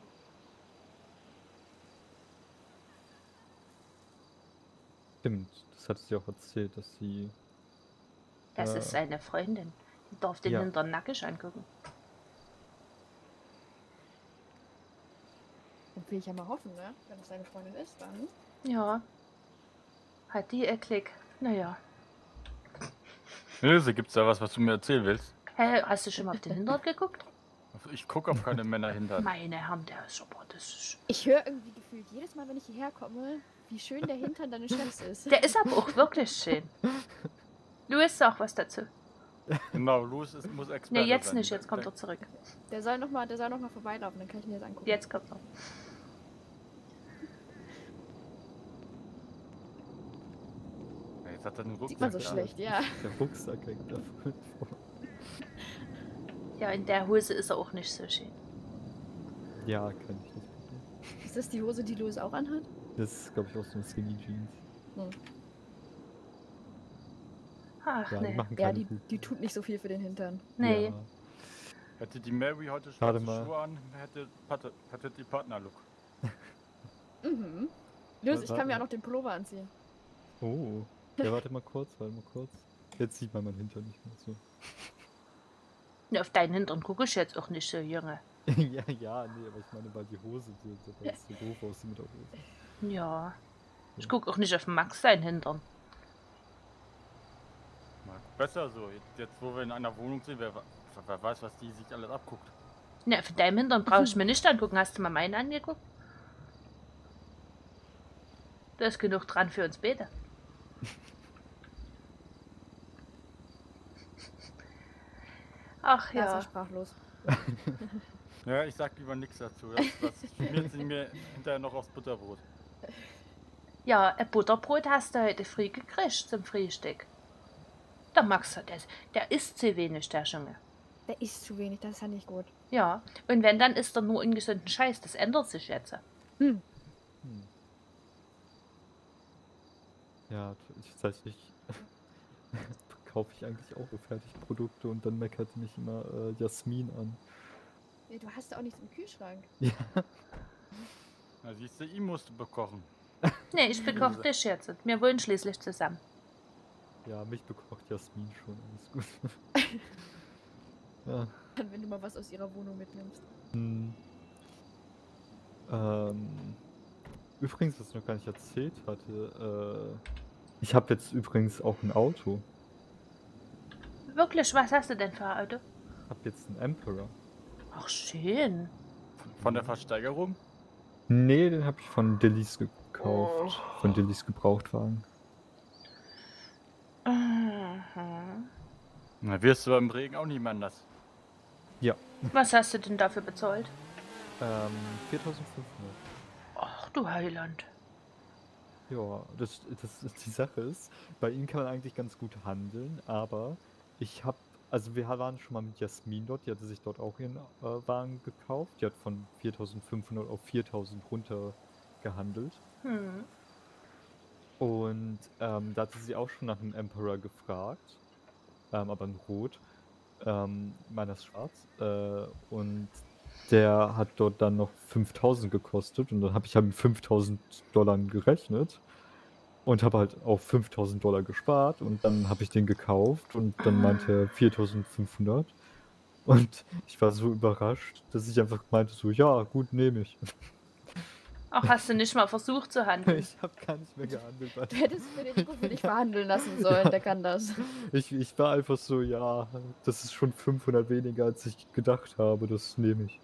Stimmt, das hat sie auch erzählt, dass sie. Das Äh, ist seine Freundin. Die darf den ja. Hintern nackig angucken. Dann will ich ja mal hoffen, ne? Wenn es seine Freundin ist, dann. Ja. Hat die ihr Klick. Naja. Ilse, gibt's da was, was du mir erzählen willst? Hä, hast du schon mal auf den Hintern geguckt? Ich gucke auf keine Männer hinter. Meine Herren, der ist aber, das ist... Ich höre irgendwie gefühlt jedes Mal, wenn ich hierher komme, wie schön der Hintern deines Chefs ist. Der ist aber auch wirklich schön. Louis, sag was dazu. Genau, Louis ist, muss Experte Ne, jetzt sein. nicht, jetzt kommt er zurück. Der soll noch mal, der soll noch mal vorbeilaufen, dann kann ich mir das angucken. Jetzt kommt er. Jetzt hat er den Rucksack. Sieht man so an. schlecht, ja. Der Rucksack hängt da voll vor. Ja, in der Hose ist er auch nicht so schön. Ja, kann ich nicht gucken. Ist das die Hose, die Louis auch anhat? Das ist, glaube ich, auch so ein Skinny Jeans. Hm. Ach, Ja, die nee. machen Ja, keine die, guten. die tut nicht so viel für den Hintern. Nee. Ja. Hätte die Mary heute Warte schwarze mal. Schuhe an, hätte, hatte, hatte die Partnerlook. Mhm. Louis, ich warte kann mir mal. auch noch den Pullover anziehen. Oh. Ja, warte mal kurz, warte mal kurz. Jetzt sieht man meinen Hintern nicht mehr so. Ja, auf deinen Hintern gucke ich jetzt auch nicht so, Junge. ja, ja, nee, aber ich meine, weil die Hose, die, die, weil es so doof aussieht mit der Hose. Ja. Ich gucke auch nicht auf Max seinen Hintern. Mal besser so. Jetzt, jetzt, wo wir in einer Wohnung sind, wer, wer weiß, was die sich alles abguckt. Ne, von deinem Hintern brauche ich mir nicht angucken. Hast du mal meinen angeguckt? Da ist genug dran für uns beide. Ach Ja, ist er ja. sprachlos. Ja, ich sag lieber nichts dazu. Das, das schmiert sie mir hinterher noch aufs Butterbrot. Ja, ein Butterbrot hast du heute früh gekriegt zum Frühstück. Der Max, der, der isst zu wenig, der Junge. Der isst zu wenig, das ist ja nicht gut. Ja, und wenn, dann isst er nur ungesunden Scheiß. Das ändert sich jetzt. Hm. Hm. Ja, ich, das heißt, ich kaufe ich eigentlich auch so Fertigprodukte und dann meckert mich immer äh, Jasmin an. Ja, du hast ja auch nichts im Kühlschrank. Ja. Na siehst du, ihm musst du bekochen. Nee, ich bekoche dich jetzt. Wir wohnen schließlich zusammen. Ja, mich bekocht Jasmin schon, alles gut. ja. Dann, wenn du mal was aus ihrer Wohnung mitnimmst. Hm. Ähm, übrigens, was ich noch gar nicht erzählt hatte, äh, ich habe jetzt übrigens auch ein Auto. Wirklich, was hast du denn für ein Auto? Ich habe jetzt einen Emperor. Ach, schön. Von der Versteigerung? Nee, den habe ich von Dillis gekauft. Von Dillis Gebrauchtwagen. Mhm. Na, wirst du beim Regen auch nicht mehr anders. Was hast du denn dafür bezahlt? Ähm, viertausendfünfhundert. Ach, du Heiland. Ja, das, das, die Sache ist, bei ihm kann man eigentlich ganz gut handeln, aber ich habe, also wir waren schon mal mit Jasmin dort, die hatte sich dort auch ihren äh, Wagen gekauft, die hat von viertausendfünfhundert auf viertausend runter gehandelt Hm. und ähm, da hatte sie auch schon nach einem Emperor gefragt, ähm, aber in Rot, ähm, meiner ist schwarz, äh, und der hat dort dann noch fünftausend gekostet und dann habe ich halt mit fünftausend Dollar gerechnet und habe halt auf fünftausend Dollar gespart und dann habe ich den gekauft und dann meinte er viertausendfünfhundert und ich war so überrascht, dass ich einfach meinte so, ja gut, nehme ich. Ach, hast du nicht mal versucht zu handeln? Ich habe gar nicht mehr gehandelt, weil Du hättest Federico für dich verhandeln lassen sollen, der kann das. ich, ich war einfach so, ja, das ist schon fünfhundert weniger, als ich gedacht habe, das nehme ich.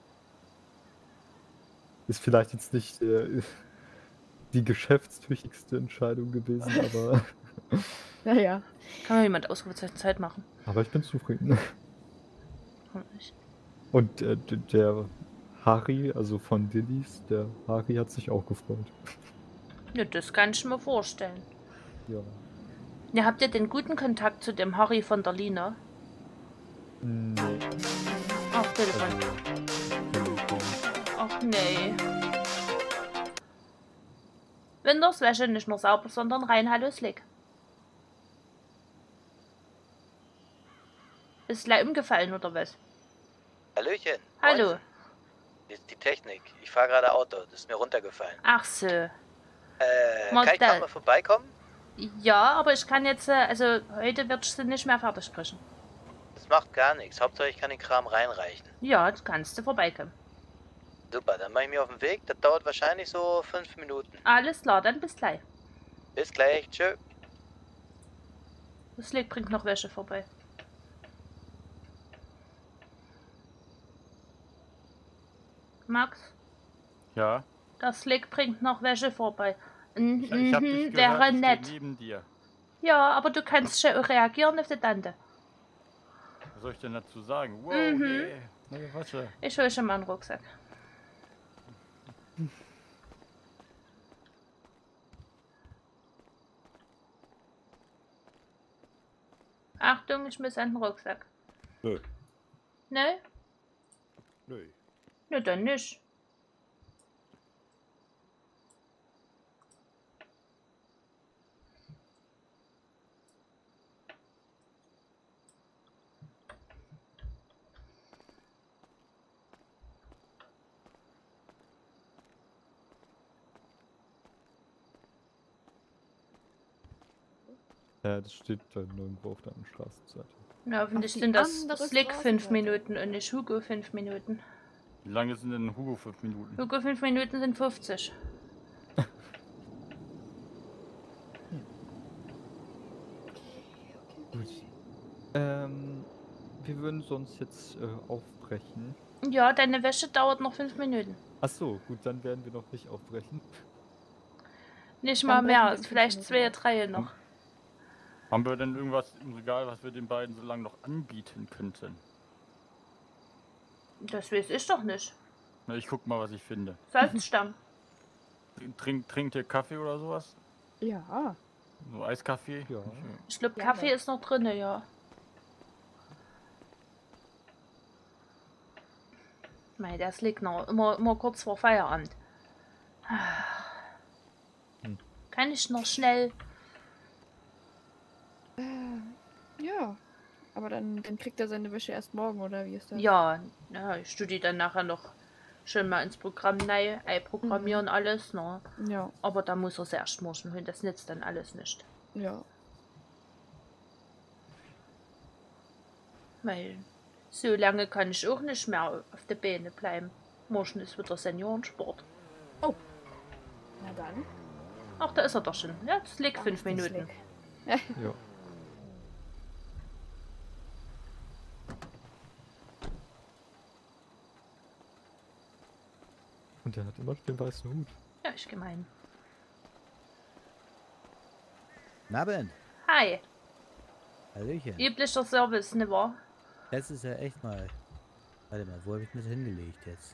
Ist vielleicht jetzt nicht äh, die geschäftstüchtigste Entscheidung gewesen, aber, Naja. Kann mir jemand Ausrufezeichen Zeit machen? aber ich bin zufrieden. Hm, ich- Und äh, d- der Harry, also von Dillis, der Harry hat sich auch gefreut. Ja, das kann ich mir vorstellen. Ja. Ja, habt ihr den guten Kontakt zu dem Harry von der Lina? Nee. Auf Telefon. Ach nee. Winters Wäsche nicht nur sauber, sondern rein hallo Slick. Ist gleich umgefallen oder was? Hallöchen. Hallo. Moinsen. Hier ist die Technik. Ich fahre gerade Auto. Das ist mir runtergefallen. Ach so. Äh, Mal kann ich da- gerade mal vorbeikommen? Ja, aber ich kann jetzt, äh, also heute wird ich sie nicht mehr fertig sprechen. Das macht gar nichts. Hauptsache ich kann den Kram reinreichen. Ja, du kannst du vorbeikommen. Super, dann mache ich mich auf den Weg. Das dauert wahrscheinlich so fünf Minuten. Alles klar, dann bis gleich. Bis gleich. Tschö. Das Slick bringt noch Wäsche vorbei. Max, Ja, das Slick bringt noch Wäsche vorbei. Mhm, ich, ich hab dich mhm, gehört, wäre ich steh nett. neben dir. Ja, aber du kannst schon reagieren auf die Tante. Was soll ich denn dazu sagen? Wow, Mhm. yeah. Neue Wasche. Ich hole schon mal einen Rucksack. Achtung, ich muss an den Rucksack. Nö. Ne? Nö. Ne, dann nicht. Ja, das steht dann irgendwo auf der anderen Straßenseite. Na, hoffentlich Auf die sind das andere Slick fünf Straßenseite. Minuten und nicht Hugo fünf Minuten. Wie lange sind denn Hugo fünf Minuten? Hugo fünf Minuten sind fünfzig. Gut. Ähm, wir würden sonst jetzt äh, aufbrechen. Ja, deine Wäsche dauert noch fünf Minuten. Achso, gut, dann werden wir noch nicht aufbrechen. Nicht Dann mal brechen mehr, wir in ist fünf vielleicht Minuten zwei, auf. drei noch. Haben wir denn irgendwas im Regal, was wir den beiden so lange noch anbieten könnten? Das weiß ich doch nicht. Na, ich guck mal, was ich finde. Salzstamm. Trink, trinkt ihr Kaffee oder sowas? Ja. So Eiskaffee? Ja. Ich glaube, Gerne. Kaffee ist noch drin, ja. Mei, der Slick noch immer, immer kurz vor Feierabend. Hm. Kann ich noch schnell. Äh, ja. Aber dann, dann kriegt er seine Wäsche erst morgen, oder wie ist das? Ja, ja ich studiere dann nachher noch schön mal ins Programm neu, einprogrammieren alles, ne? Ja. Aber da muss er es erst morgen hin, das nützt dann alles nicht. Ja. Weil so lange kann ich auch nicht mehr auf der Beine bleiben. Morgen ist wieder Seniorensport. Na dann. Ach, da ist er doch schon. Ja, das liegt Ach, fünf der Minuten. Slick. Ja. Und der hat immer noch den weißen Hut. Ja, ich gemein. Abend. Hi, Hallöchen. üblicher Service, ne wahr? Das ist ja echt mal. Warte mal, wo habe ich mir das hingelegt jetzt?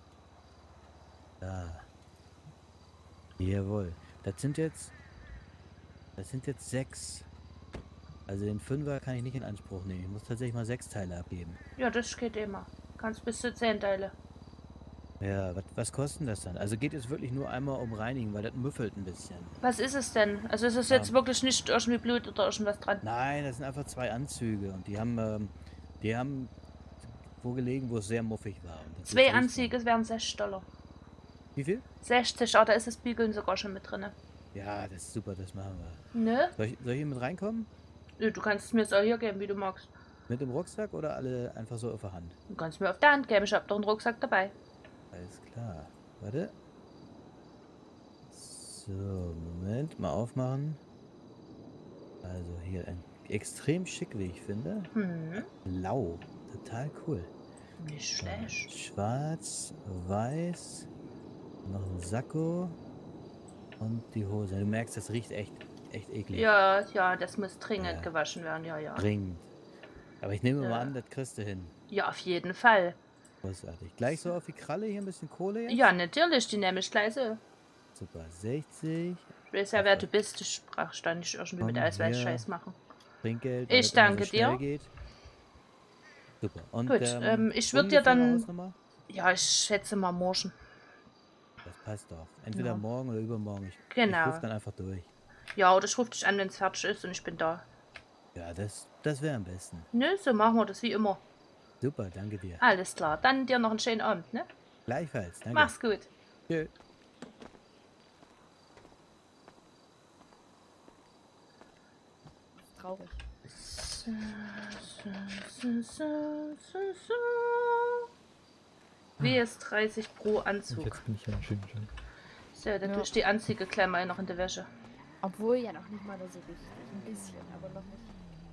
Da. Jawohl. Das sind jetzt. Das sind jetzt sechs. Also den Fünfer kann ich nicht in Anspruch nehmen. Ich muss tatsächlich mal sechs Teile abgeben. Ja, das geht immer. Kannst bis zu zehn Teile. Ja, was, was kosten das dann? Also geht es wirklich nur einmal um Reinigen, weil das müffelt ein bisschen. Was ist es denn? Also ist es jetzt Ja. wirklich nicht irgendwie Blut oder irgendwas dran? Nein, das sind einfach zwei Anzüge und die haben, ähm, die haben wo gelegen, wo es sehr muffig war. Und das Zwei ist Anzüge wären sechzig Dollar. Wie viel? sechzig, aber da ist das Bügeln sogar schon mit drin. Ja, das ist super, das machen wir. Ne? Soll ich, soll ich hier mit reinkommen? Ja, du kannst es mir so hier geben, wie du magst. Mit dem Rucksack oder alle einfach so auf der Hand? Du kannst mir auf der Hand geben, ich hab doch einen Rucksack dabei. Alles klar. Warte. So, Moment, mal aufmachen. Also hier ein extrem schick, wie ich finde. Hm, Blau. Total cool. nicht schlecht. Schwarz, weiß, noch ein Sakko und die Hose. Du merkst, das riecht echt, echt eklig. Ja, ja, das muss dringend Ja. gewaschen werden, ja, ja. Dringend. Aber ich nehme Ja. mal an, das kriegst du hin. Ja, auf jeden Fall. Großartig. Gleich so auf die Kralle hier ein bisschen Kohle jetzt? Ja, natürlich, die nehme ich gleich so. Super. sechzig. Ich weiß ja, wer du bist. Ich brauch da nicht irgendwie mit Und Ausweis hier- Scheiß machen. Trinkgeld. Ich weil das immer danke so schnell dir. Geht. Super. Und Gut, ähm, ähm, ich würd dir ungefähre dann- Hausnummer? Ja, ich schätze mal morgen. Das passt doch. Entweder Ja. morgen oder übermorgen. Ich, ich Genau. rufe dann einfach durch. Ja, oder ich rufe dich an, wenn es fertig ist und ich bin da. Ja, das, das wäre am besten. Ne, so machen wir das wie immer. Super, danke dir. Alles klar. Dann dir noch einen schönen Abend, ne? Gleichfalls, danke. Mach's gut. Tschö. Traurig. So, so, so, so, so, so. W S dreißig Pro Und Anzug. jetzt bin ich ja ein Ginger. So, dann Ja. tue ich die Anzüge gleich mal noch in der Wäsche. Obwohl ja noch nicht mal so richtig. Ein bisschen, aber noch nicht.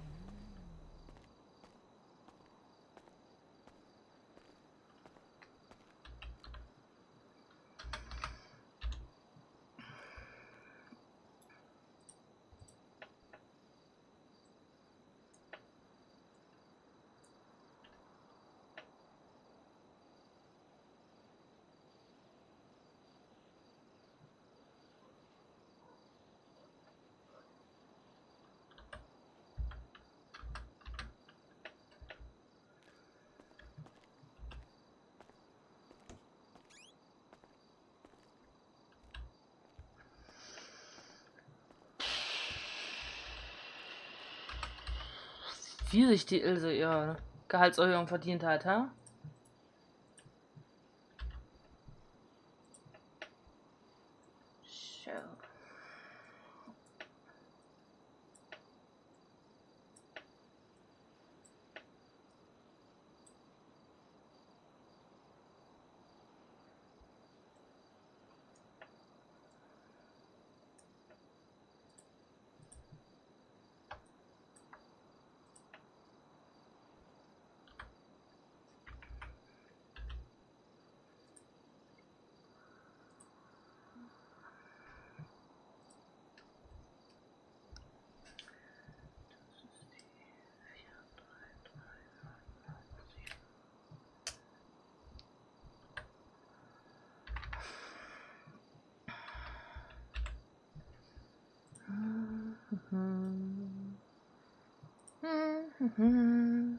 Wie sich die Ilse ihre Gehaltserhöhung verdient hat, ha? So. Mhm. Mhm.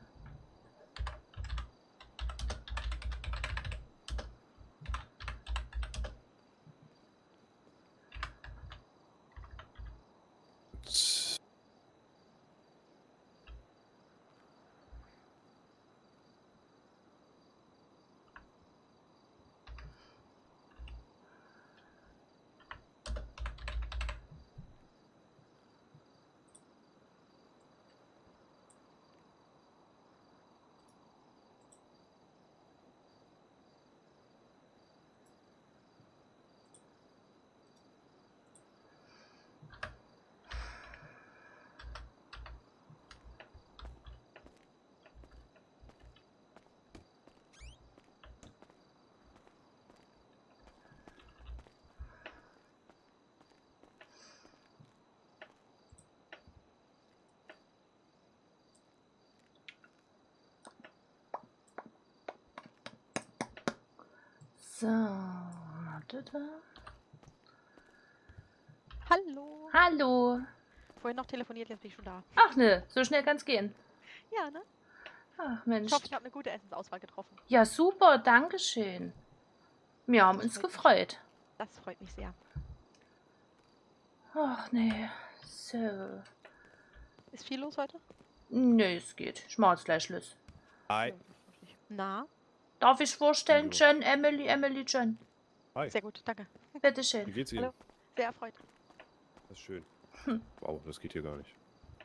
So. Warte. Hallo. Hallo. Vorhin noch telefoniert, jetzt bin ich schon da. Ach ne, so schnell kann's gehen. Ja, ne? Ach Mensch. Ich hoffe, ich habe eine gute Essensauswahl getroffen. Ja, super, danke schön. Wir haben Das uns freut mich. gefreut. Das freut mich sehr. Ach nee. So. Ist viel los heute? Nee, es geht. Ich mach jetzt gleich Schluss. Hi. Na, Darf ich vorstellen, Hallo. John, Emily, Emily, John? Hi. sehr gut, danke. Wie Bitteschön. geht's Ihnen? Hallo. Sehr erfreut. Das ist schön. Hm. Wow, das geht hier gar nicht.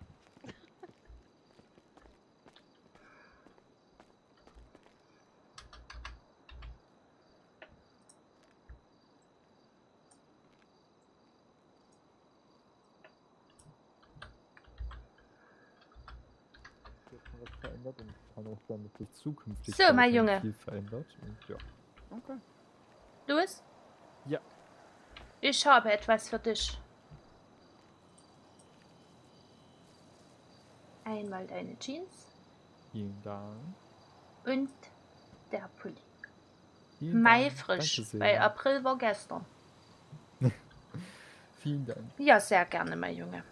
Was verändert und es kann auch sein, dass sich zukünftig So, mein weiterhin Junge. viel verändert. Und ja. Okay. Louis? Ja. Ich habe etwas für dich. Einmal deine Jeans Vielen Dank. und der Pulli. Vielen Mai Dank. frisch, Danke sehr. weil April war gestern. Vielen Dank. Ja, sehr gerne, mein Junge.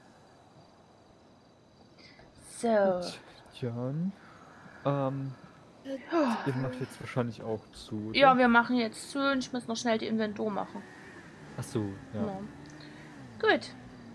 So. Gut, Jan. Ähm, ihr macht jetzt wahrscheinlich auch zu, oder? Ja, wir machen jetzt zu und ich muss noch schnell die Inventur machen. Ach so, ja. Ja. Gut.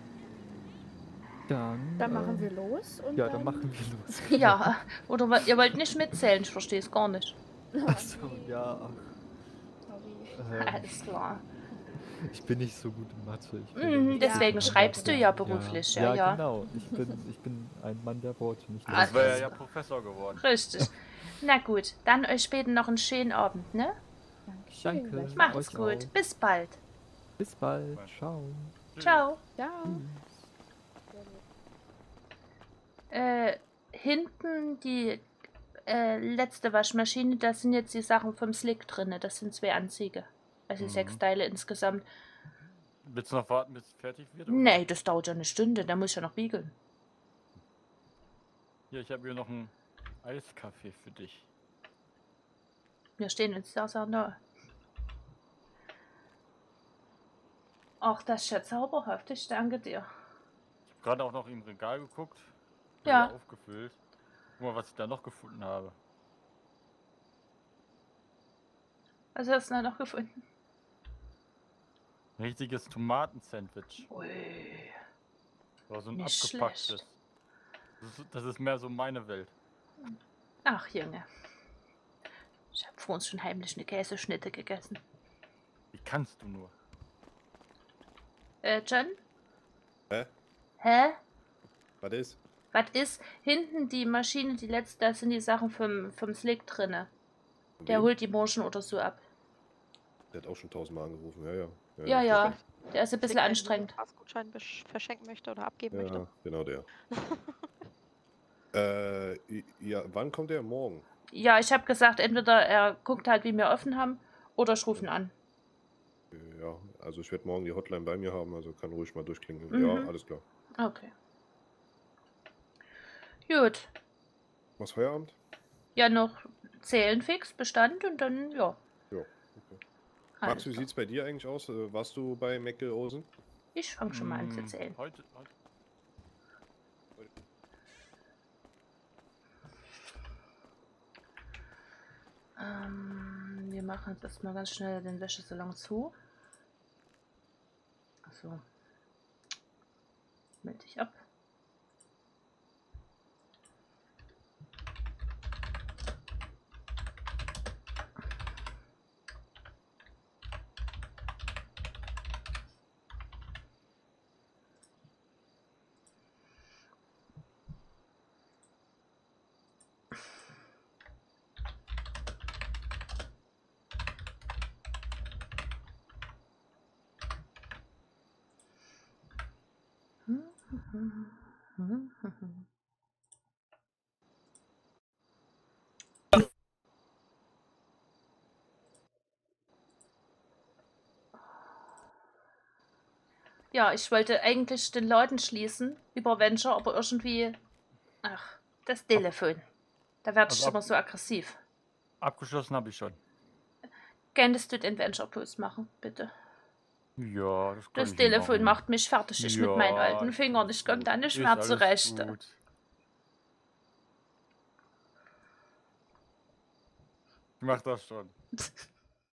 Dann, Dann machen ähm, wir los und Ja, dann... dann machen wir los. Ja, oder wa- ihr wollt nicht mitzählen, ich verstehe es gar nicht. Ach so, ja. ach, Sorry. Ähm, Alles klar. ich bin nicht so gut in Mathe. Ich bin Mhm, nicht deswegen so gut in schreibst du Mathe. ja beruflich, ja, ja. ja. genau. Ich bin, ich bin ein Mann der Worte, nicht der Ah, Das wäre das- ja Professor geworden. Richtig. Na gut, dann euch später noch einen schönen Abend, ne? Dankeschön. Danke. gleichfalls. Macht's Euch gut. auch. Bis bald. Bis bald. Ciao. Ciao. Ciao. Äh, hinten die äh, letzte Waschmaschine, da sind jetzt die Sachen vom Slick drin. Das sind zwei Anzüge. Also Mhm. sechs Teile insgesamt. Willst du noch warten, bis es fertig wird? oder? Nee, das dauert ja eine Stunde. Da muss ich ja noch biegeln. Hier, ich habe hier noch einen Eiskaffee für dich. Wir stehen uns sehr, sehr nah. Ach, das ist ja zauberhaft. Ich danke dir. Ich habe gerade auch noch im Regal geguckt. Ja. wieder Aufgefüllt. Guck mal, was ich da noch gefunden habe. Was hast du da noch gefunden? Ein richtiges Tomatensandwich. Ui. Oder so ein Nicht abgepacktes. schlecht. Das ist, das ist mehr so meine Welt. Ach, Junge. Ich habe vor uns schon heimlich eine Käseschnitte gegessen. Wie kannst du nur? Äh, John? Hä? Hä? Was ist? Was ist? Hinten die Maschine, die letzte, da sind die Sachen vom, vom Slick drinne. Der Wem? holt die morgen oder so ab. Der hat auch schon tausendmal angerufen, ja, ja. Ja, ja. stimmt. Der ist ein bisschen anstrengend. Fastgutschein verschenken möchte oder abgeben Ja, möchte. genau der. äh, i- ja, wann kommt der? Morgen? Ja, ich habe gesagt, entweder er guckt halt, wie wir offen haben, oder ich rufe ihn an. Ja, also ich werde morgen die Hotline bei mir haben, also kann ruhig mal durchklingen. Mhm. Ja, alles klar. Okay. Gut. Machst Feierabend? Ja, noch zählen fix, Bestand und dann, ja. Ja, okay. Alles Max, wie klar. sieht's bei dir eigentlich aus? Äh, Warst du bei McElrosen? Ich fange schon mal an zu Hm, zählen. Heute, heute. Ähm, wir machen jetzt erstmal ganz schnell den Wäschesalon zu. Achso. Melde dich ab. Ja, ich wollte eigentlich den Laden schließen über Venture, aber irgendwie. Ach, das Telefon. Da werde ich Also ab- immer so aggressiv. Abgeschlossen habe ich schon. Könntest du den Venture-Post machen, bitte? Ja, das kann Das ich Telefon machen. macht mich fertig. Ich mit meinen Ja, alten ist Fingern. alles Ich komme gut. da nicht Ist mehr alles zurecht. gut. Ich mach das schon.